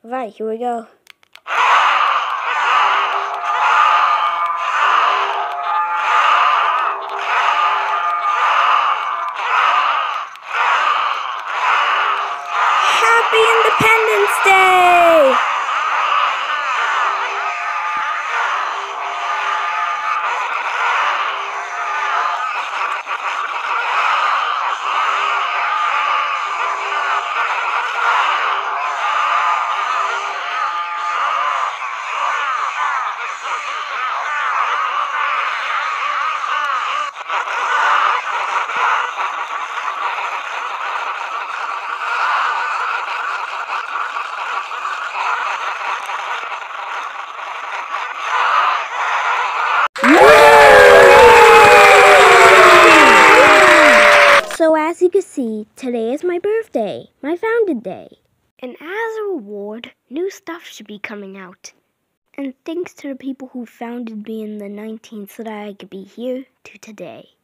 Right, here we go. Happy Independence Day! So as you can see, today is my birthday, my founded day. And as a reward, new stuff should be coming out. And thanks to the people who founded me in the 19th so that I could be here to today.